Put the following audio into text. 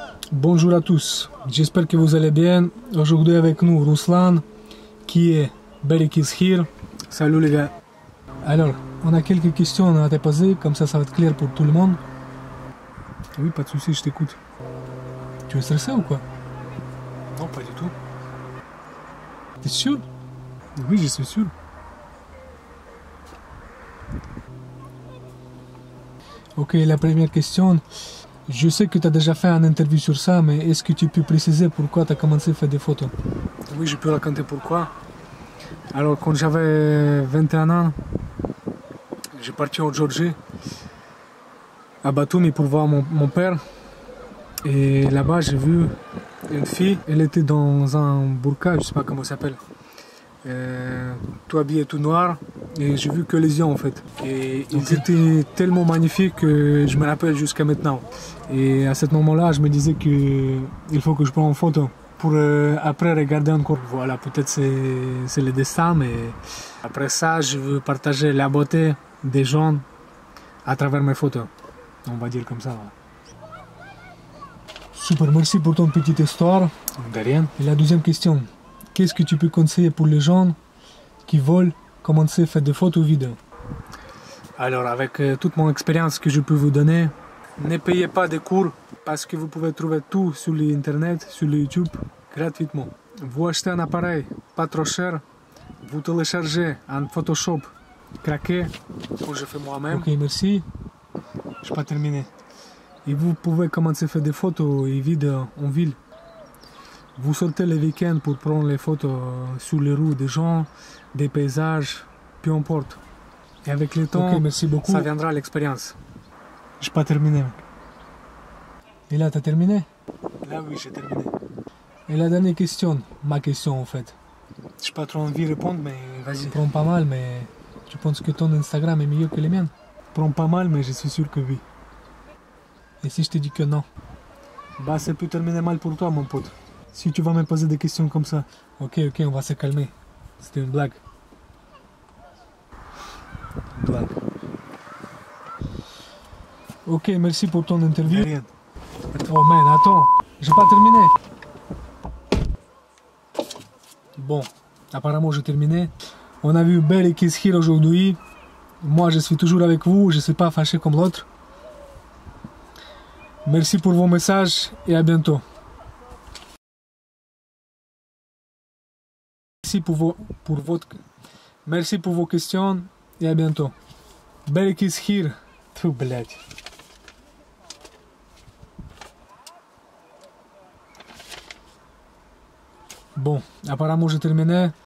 Bonjour à tous, j'espère que vous allez bien. Aujourd'hui avec nous Ruslan qui est Berik is here. Salut les gars. Alors, on a quelques questions à te poser, comme ça va être clair pour tout le monde. Oui, pas de soucis, je t'écoute. Tu es stressé ou quoi? Non, pas du tout. T'es sûr? Oui, je suis sûr. Ok, la première question. Je sais que tu as déjà fait une interview sur ça, mais est-ce que tu peux préciser pourquoi tu as commencé à faire des photos? Oui, je peux raconter pourquoi. Alors, quand j'avais 21 ans, j'ai parti en Géorgie, à Batumi, pour voir mon père. Et là-bas, j'ai vu une fille, elle était dans un burqa, je sais pas comment ça s'appelle. Tout habillé tout noir, et j'ai vu que les yeux en fait. Et ils étaient tellement magnifiques que je me rappelle jusqu'à maintenant. Et à ce moment-là, je me disais que il faut que je prenne une photo pour après regarder encore. Voilà, peut-être c'est le destin, mais après ça, je veux partager la beauté des gens à travers mes photos. On va dire comme ça. Voilà. Super, merci pour ton petite histoire. De rien. Et la deuxième question. Qu'est-ce que tu peux conseiller pour les gens qui veulent commencer à faire des photos vidéo? Alors, avec toute mon expérience que je peux vous donner, ne payez pas de cours parce que vous pouvez trouver tout sur l'internet, sur le YouTube, gratuitement. Vous achetez un appareil pas trop cher, vous téléchargez un Photoshop craqué, que je fais moi-même. Ok, merci. Je n'ai pas terminé. Et vous pouvez commencer à faire des photos et vidéos en ville. Vous sortez le week-end pour prendre les photos sur les rues des gens, des paysages, peu importe. Et avec le temps, merci beaucoup. Ça viendra l'expérience. Je n'ai pas terminé. Et là, tu as terminé? Là, oui, j'ai terminé. Et la dernière question, ma question en fait. Je n'ai pas trop envie de répondre, mais vas-y. Prends pas mal, mais tu penses que ton Instagram est mieux que le mien? Prends pas mal, mais je suis sûr que oui. Et si je te dis que non? Bah, ça peut terminer mal pour toi, mon pote. Si tu vas me poser des questions comme ça. Ok, on va se calmer. C'était une blague. Blague. Ok, merci pour ton interview. Rien. Oh man, attends, j'ai pas terminé. Bon, apparemment j'ai terminé. On a vu Berik is here aujourd'hui. Moi je suis toujours avec vous, je ne suis pas fâché comme l'autre. Merci pour vos messages et à bientôt. Merci pour vos questions et à bientôt. Berik is here. Тьфу, блядь. Bon, apparemment j'ai terminé.